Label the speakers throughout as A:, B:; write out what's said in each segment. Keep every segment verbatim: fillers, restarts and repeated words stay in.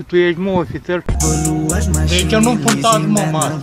A: și tu ești, mă, ofițer. Deci nu purtați, mă, mască.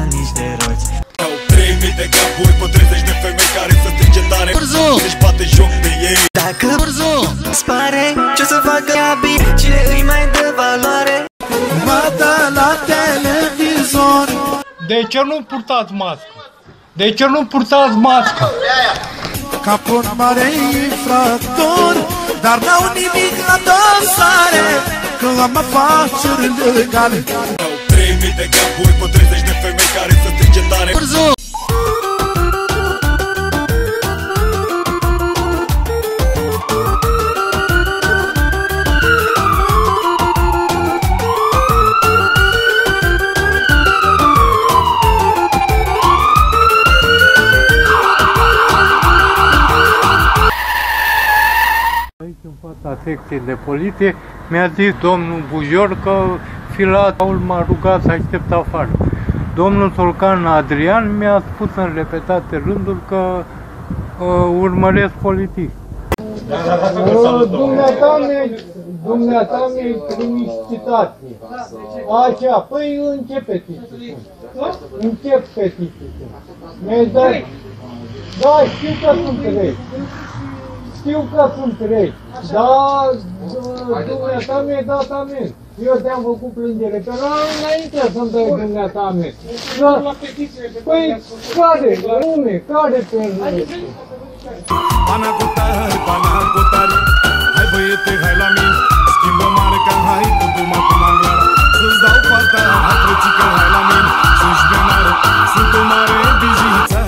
B: trei mii de capuri cu treizeci de femei care să strige tare. Deci bate joc de ei.
C: Dacă spare, ce să facă ea bine? Cine îi mai dă valoare? Vadă la televizor.
A: De ce nu purtați mască? De ce nu purtați mască?
C: Ca un mare infractor, dar n-au nimic la dosare, că am afaceri legale.
B: trei mii de capuri cu treizeci de femei care să strige tare.
A: Aici, în fața secției de poliție, mi-a zis domnul Bujor că filatul m-a rugat să aștept afară. Domnul Solcan Adrian mi-a spus în repetate rânduri că uh, urmăresc politic. Dumneata mi-ai trimis citații. Așa, păi încep petiții. Încep petiții. Mi-ai dat... Da, știu că sunt regi. Știu că sunt regi, dar dumneata mi-ai dat amenzi. Eu te-am făcut plângere pe la înainte să-mi dai dumneata amenzi. Păi, care? Lume, care pe lume?
B: Pana cu tare, pana cu tare. Hai băiete, hai la mine. Schimbă marca, hai cu duma cu mangara. Să-ți dau fata, hai frățică, hai la mine. Sunt șpenară, sunt o mare bijiță.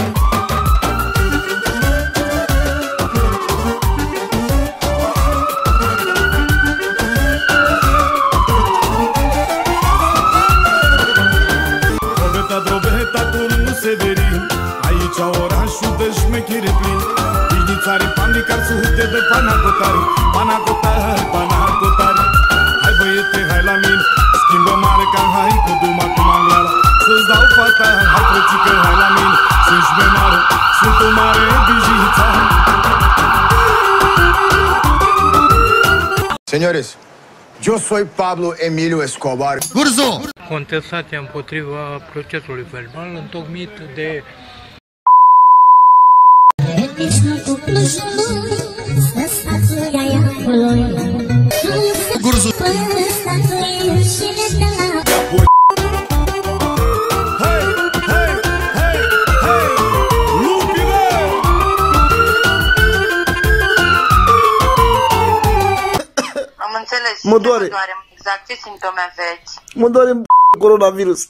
B: Aici orașul de șmechire plin. Pișnițari, pandicari, sute de panacotari. Panacotari, panacotari. Hai băiete, hai la mine. Schimbă marca, hai cu duma cu mangala. Să-ți dau fata, hai frățică, hai la mine. Sunt șmenară, sunt o mare bijiță.
D: Señores, yo soy Pablo Emilio Escobar.
C: Gurzo!
A: Contestația împotriva procesului verbal întocmit de
C: Gurzo!
B: Hei, hei, hei, hei, lupile!
E: Am înțeles.
C: Mă doare.
E: Mă doare. Exact, ce simptome aveți?
C: Mă doare în coronavirus.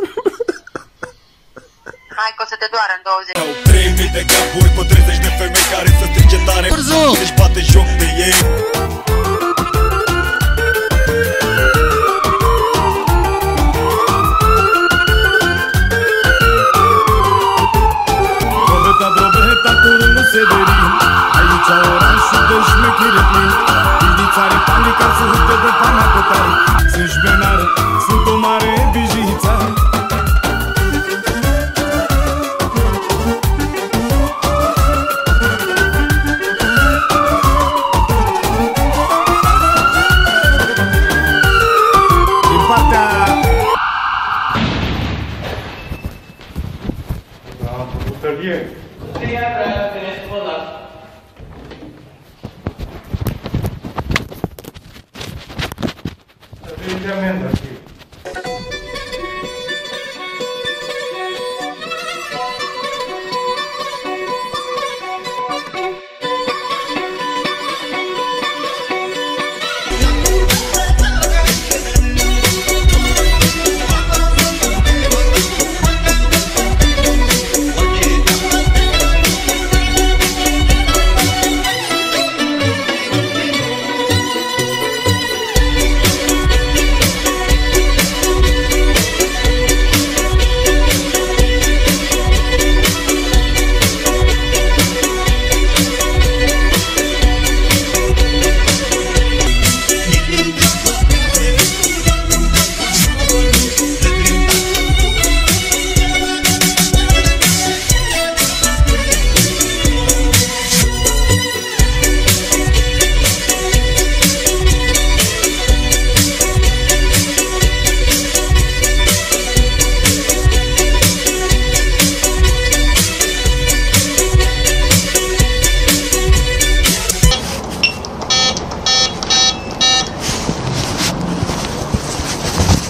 E: Hai că o să te doară în douăzeci.
B: trei mii de capuri cu treizeci de femei care să strige tare. Deci bate joc de ei. Drobeta, drobeta, turnul Severin. Aici orașul de șmechire plin. Pișnițari, pandicari, sute de panacotari. Sunt șmenară, sunt o mare bijiță.
A: bucărie. Să fie de amendă.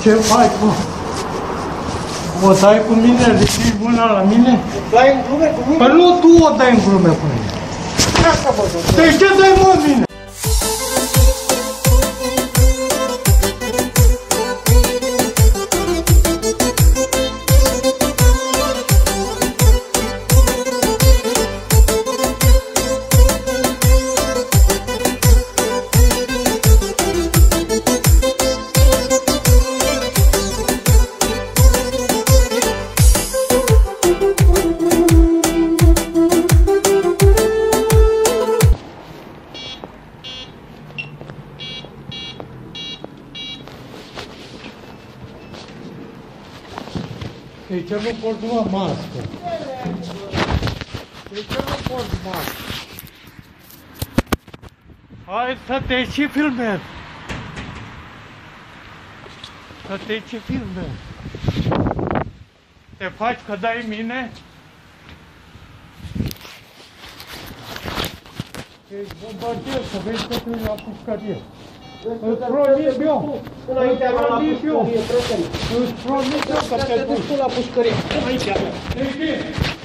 A: Ce faci, mă? O dai cu mine? Ridici mâna la mine?
F: Dai în glume cu mine?
A: Păi nu tu o dai în glume cu mine.
F: Asta vă duc.
A: Deci ce dai, mă, mine? De ce nu porți, mă, mască? De ce nu porți mască? Hai să te și filmezi! Să te și filmezi! Te faci că dai mine? Ești bombardier, să vezi că tu-i la pușcărie. Îți promit eu!
F: Înaintea mea la
A: Îți promit eu!
F: pușcărie, prieteni.
A: Îți promit eu că te
F: Te duci
A: duci!
F: tu la pușcărie. Înaintea mea.
A: Deci bine!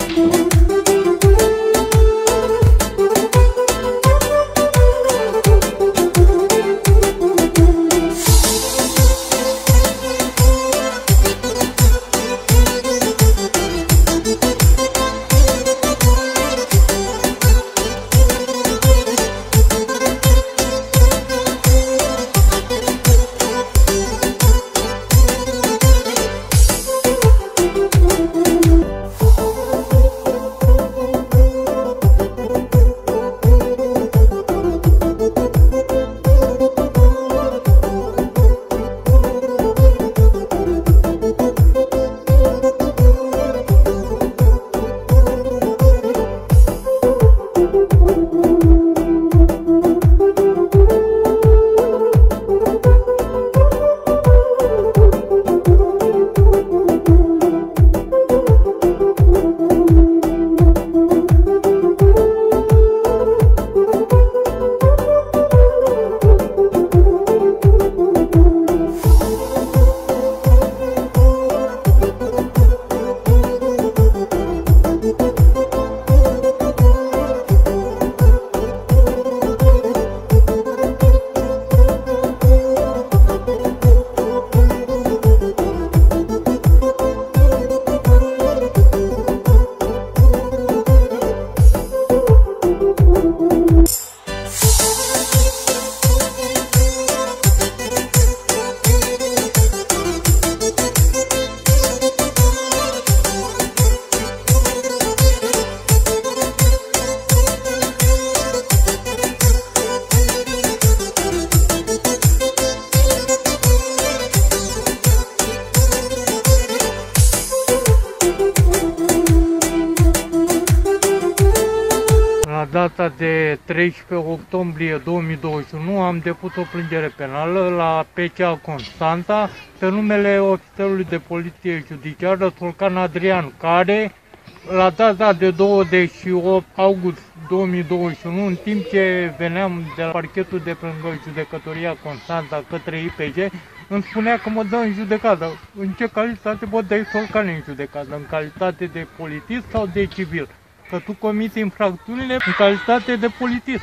A: La data de treisprezece octombrie două mii douăzeci și unu am depus o plângere penală la P C A Constanța pe numele ofițerului de poliție judiciară Tolcan Adrian, care la data de douăzeci și opt august două mii douăzeci și unu, în timp ce veneam de la parchetul de lângă judecătoria Constanța către I P J, îmi spunea că mă dă în judecată. În ce calitate mă dai Tolcan în judecată? În calitate de polițist sau de civil? Că tu comiți infracțiunile în calitate de polițist.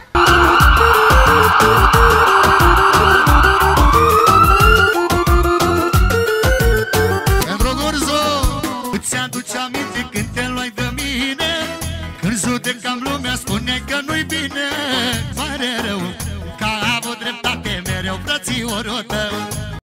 C: Îndrogorzo, îți aduce aminte când te luai de mine? Când judecam lumea spune că nu-i bine. Pare rău că a avut dreptate mereu frățiorul tău.